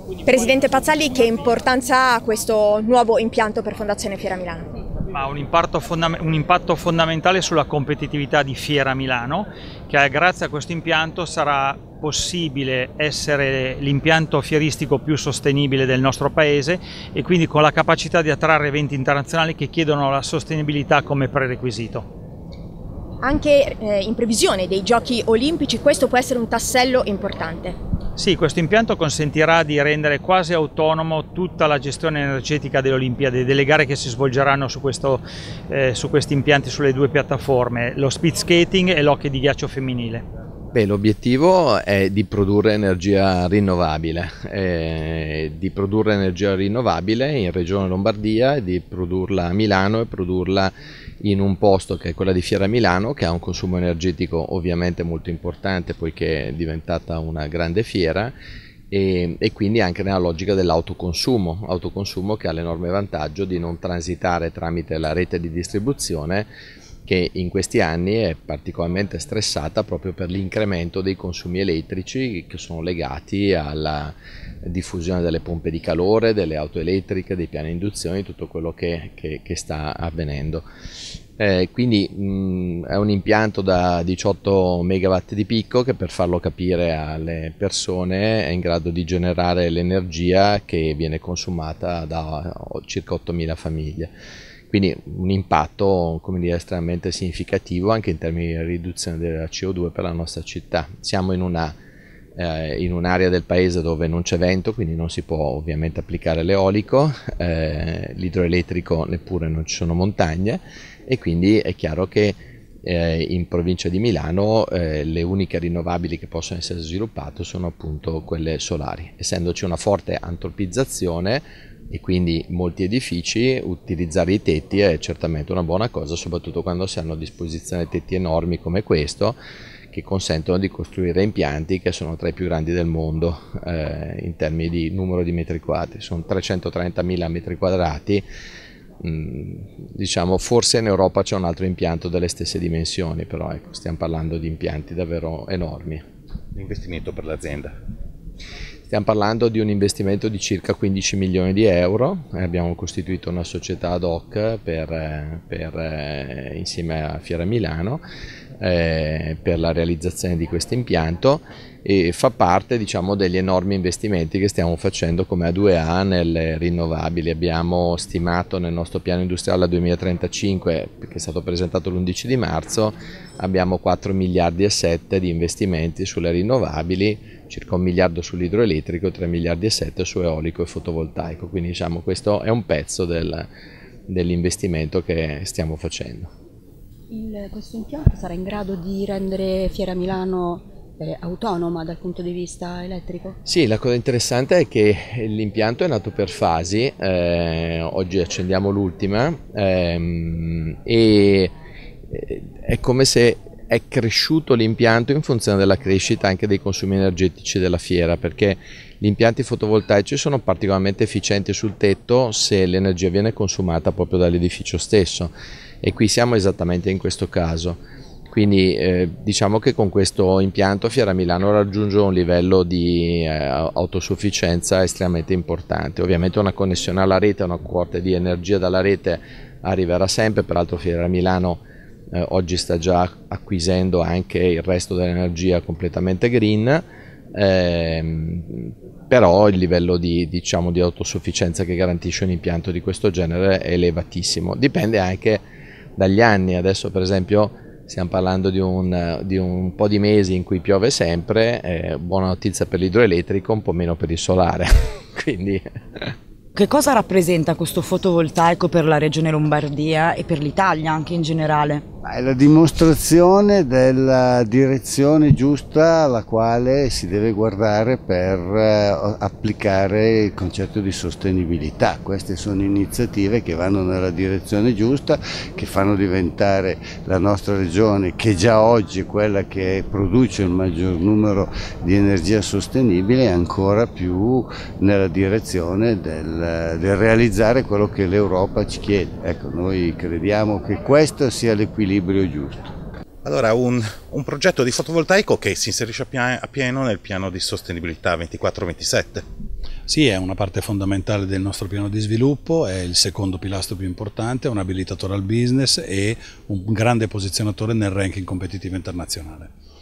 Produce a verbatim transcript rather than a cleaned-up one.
Presidente Pazzali, che importanza ha questo nuovo impianto per Fondazione Fiera Milano? Ha un impatto, un impatto fondamentale sulla competitività di Fiera Milano, che grazie a questo impianto sarà possibile essere l'impianto fieristico più sostenibile del nostro paese e quindi con la capacità di attrarre eventi internazionali che chiedono la sostenibilità come prerequisito. Anche eh, in previsione dei Giochi Olimpici questo può essere un tassello importante. Sì, questo impianto consentirà di rendere quasi autonomo tutta la gestione energetica delle Olimpiadi, delle gare che si svolgeranno su, questo, eh, su questi impianti, sulle due piattaforme, lo speed skating e l'hockey di ghiaccio femminile. L'obiettivo è di produrre energia rinnovabile, eh, di produrre energia rinnovabile in Regione Lombardia, di produrla a Milano e produrla in un posto che è quella di Fiera Milano, che ha un consumo energetico ovviamente molto importante poiché è diventata una grande fiera e, e quindi anche nella logica dell'autoconsumo, autoconsumo che ha l'enorme vantaggio di non transitare tramite la rete di distribuzione, che in questi anni è particolarmente stressata proprio per l'incremento dei consumi elettrici che sono legati alla diffusione delle pompe di calore, delle auto elettriche, dei piani induzione, tutto quello che, che, che sta avvenendo. Eh, quindi mh, è un impianto da diciotto megawatt di picco che, per farlo capire alle persone, è in grado di generare l'energia che viene consumata da circa ottomila famiglie. Quindi un impatto, come dire, estremamente significativo anche in termini di riduzione della C O due per la nostra città. Siamo in una eh, in un'area del paese dove non c'è vento, quindi non si può ovviamente applicare l'eolico, eh, l'idroelettrico neppure, non ci sono montagne, e quindi è chiaro che eh, in provincia di Milano eh, le uniche rinnovabili che possono essere sviluppate sono appunto quelle solari. Essendoci una forte antropizzazione e quindi molti edifici, utilizzare i tetti è certamente una buona cosa, soprattutto quando si hanno a disposizione tetti enormi come questo, che consentono di costruire impianti che sono tra i più grandi del mondo eh, in termini di numero di metri quadri. Sono trecentotrentamila metri quadrati, mm, diciamo forse in Europa c'è un altro impianto delle stesse dimensioni, però ecco, stiamo parlando di impianti davvero enormi. L'investimento per l'azienda? Stiamo parlando di un investimento di circa quindici milioni di euro, abbiamo costituito una società ad hoc per, per, insieme a Fiera Milano eh, per la realizzazione di questo impianto, e fa parte, diciamo, degli enormi investimenti che stiamo facendo come A due A nelle rinnovabili. Abbiamo stimato nel nostro piano industriale al duemilatrentacinque, che è stato presentato l'undici di marzo, abbiamo quattro miliardi e sette di investimenti sulle rinnovabili, circa un miliardo sull'idroelettrico, tre miliardi e sette su eolico e fotovoltaico, quindi diciamo questo è un pezzo del, dell'investimento che stiamo facendo. Il, questo impianto sarà in grado di rendere Fiera Milano eh, autonoma dal punto di vista elettrico? Sì, la cosa interessante è che l'impianto è nato per fasi, eh, oggi accendiamo l'ultima ehm, e è come se è cresciuto l'impianto in funzione della crescita anche dei consumi energetici della fiera, perché gli impianti fotovoltaici sono particolarmente efficienti sul tetto se l'energia viene consumata proprio dall'edificio stesso, e qui siamo esattamente in questo caso. Quindi eh, diciamo che con questo impianto Fiera Milano raggiunge un livello di eh, autosufficienza estremamente importante. Ovviamente una connessione alla rete, una quota di energia dalla rete arriverà sempre, peraltro Fiera Milano Eh, oggi sta già acquisendo anche il resto dell'energia completamente green, ehm, però il livello di, diciamo, di autosufficienza che garantisce un impianto di questo genere è elevatissimo. Dipende anche dagli anni. Adesso per esempio stiamo parlando di un, di un po' di mesi in cui piove sempre, eh, buona notizia per l'idroelettrico, un po' meno per il solare. Quindi... Che cosa rappresenta questo fotovoltaico per la Regione Lombardia e per l'Italia anche in generale? È la dimostrazione della direzione giusta alla quale si deve guardare per applicare il concetto di sostenibilità. Queste sono iniziative che vanno nella direzione giusta, che fanno diventare la nostra regione, che già oggi è quella che produce il maggior numero di energia sostenibile, ancora più nella direzione del, del realizzare quello che l'Europa ci chiede. Ecco, noi crediamo che questo sia l'equilibrio giusto. Allora, un, un progetto di fotovoltaico che si inserisce a pieno nel piano di sostenibilità ventiquattro ventisette. Sì, è una parte fondamentale del nostro piano di sviluppo, è il secondo pilastro più importante, è un abilitatore al business e un grande posizionatore nel ranking competitivo internazionale.